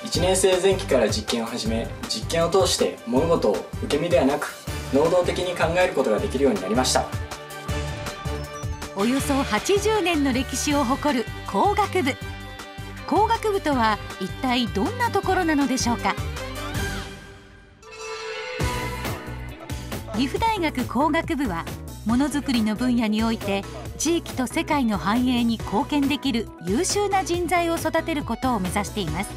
1年生前期から実験を始め、実験を通して物事を受け身ではなく能動的に考えることができるようになりました。 およそ80年の歴史を誇る工学部。工学部とは一体どんなところなのでしょうか。岐阜大学工学部はものづくりの分野において地域と世界の繁栄に貢献できる優秀な人材を育てることを目指しています。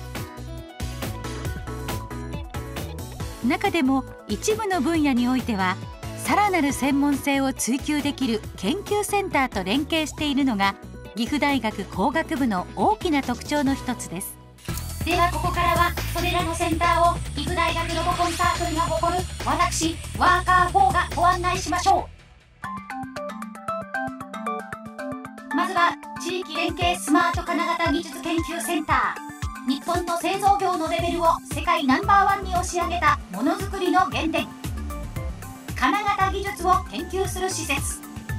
中でも一部の分野においてはさらなる専門性を追求できる研究センターと連携しているのが岐阜大学工学部の大きな特徴の一つです。 ではここからはそれらのセンターを岐阜大学ロボコンサークルが誇る私ワーカー4がご案内しましょう。まずは地域連携スマート金型技術研究センター。日本の製造業のレベルを世界ナンバーワンに押し上げたものづくりの原点、金型技術を研究する施設。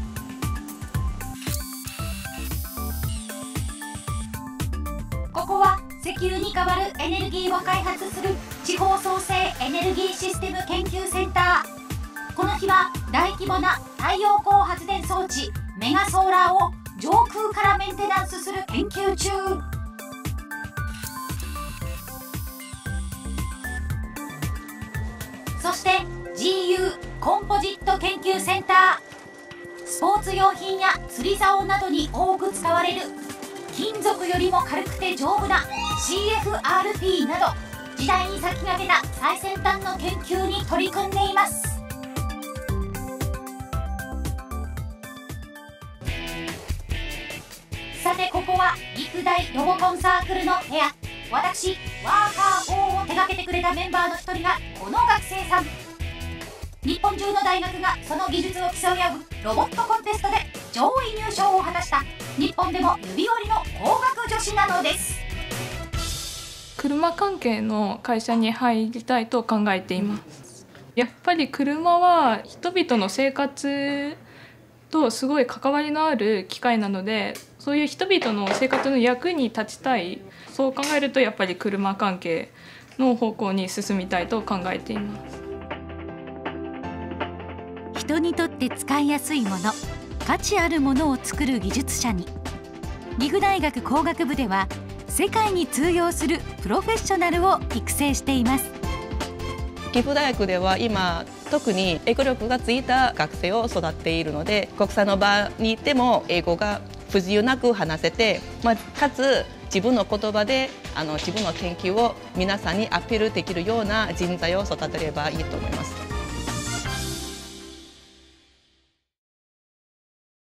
ここは石油に代わるエネルギーを開発する地方創生エネルギーシステム研究センター。この日は大規模な太陽光発電装置メガソーラーを上空からメンテナンスする研究中。そして GU コンポジット研究センター。スポーツ用品や釣り竿などに多く使われる金属よりも軽くて丈夫な CFRP など時代に先駆けた最先端の研究に取り組んでいます。さてここは岐阜大ロボコンサークルの部屋。私ワーカー4を手掛けてくれたメンバーの一人がこの学生さん。日本中の大学がその技術を競い合うロボットコンテストで上位入賞を果たした日本でも指折りの工学女子なのです。 車関係の会社に入りたいと考えています。やっぱり車は人々の生活とすごい関わりのある機械なので、そういう人々の生活の役に立ちたい。そう考えるとやっぱり車関係の方向に進みたいと考えています。 人にとって使いやすいもの、価値あるものを作る技術者に、岐阜大学工学部では世界に通用するプロフェッショナルを育成しています。 岐阜大学では今特に英語力がついた学生を育っているので、国際の場にいても英語が不自由なく話せて、かつ自分の言葉で自分の研究を皆さんにアピールできるような人材を育てればいいと思います。